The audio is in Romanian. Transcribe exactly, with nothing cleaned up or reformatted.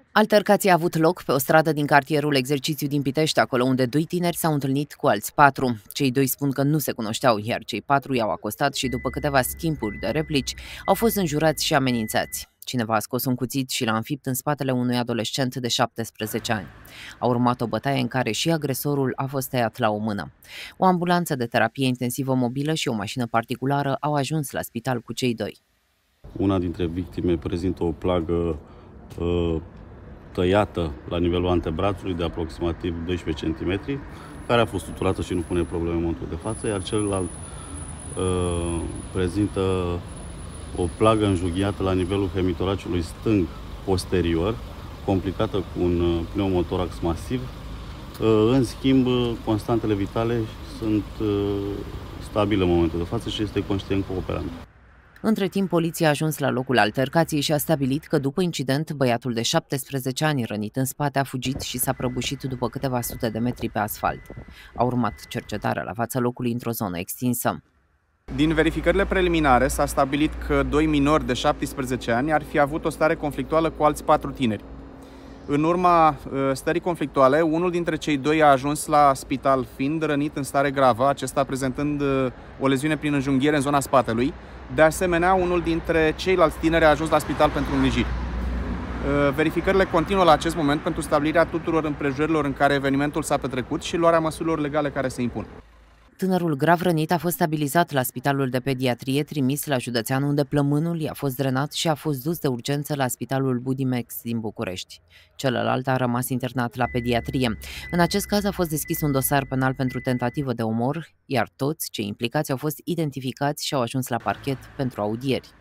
Altercația a avut loc pe o stradă din cartierul Exercițiu din Pitești, acolo unde doi tineri s-au întâlnit cu alți patru. Cei doi spun că nu se cunoșteau, iar cei patru i-au acostat și după câteva schimburi de replici au fost înjurați și amenințați. Cineva a scos un cuțit și l-a înfipt în spatele unui adolescent de șaptesprezece ani. A urmat o bătaie în care și agresorul a fost tăiat la o mână. O ambulanță de terapie intensivă mobilă și o mașină particulară au ajuns la spital cu cei doi. Una dintre victime prezintă o plagă uh, tăiată la nivelul antebrațului de aproximativ doisprezece centimetri, care a fost suturată și nu pune probleme în momentul de față, iar celălalt uh, prezintă o plagă înjughiată la nivelul hemitoraciului stâng posterior, complicată cu un pneumotorax masiv. Uh, în schimb, constantele vitale sunt uh, stabile în momentul de față și este conștient cooperant. Între timp, poliția a ajuns la locul altercației și a stabilit că după incident, băiatul de șaptesprezece ani rănit în spate a fugit și s-a prăbușit după câteva sute de metri pe asfalt. A urmat cercetarea la fața locului într-o zonă extinsă. Din verificările preliminare s-a stabilit că doi minori de șaptesprezece ani ar fi avut o stare conflictuală cu alți patru tineri. În urma stării conflictuale, unul dintre cei doi a ajuns la spital fiind rănit în stare gravă, acesta prezentând o leziune prin înjunghiere în zona spatelui. De asemenea, unul dintre ceilalți tineri a ajuns la spital pentru îngrijiri. Verificările continuă la acest moment pentru stabilirea tuturor împrejurărilor în care evenimentul s-a petrecut și luarea măsurilor legale care se impun. Tânărul grav rănit a fost stabilizat la Spitalul de Pediatrie, trimis la județean, unde plămânul i-a fost drenat și a fost dus de urgență la Spitalul Budimex din București. Celălalt a rămas internat la pediatrie. În acest caz a fost deschis un dosar penal pentru tentativă de omor, iar toți cei implicați au fost identificați și au ajuns la parchet pentru audieri.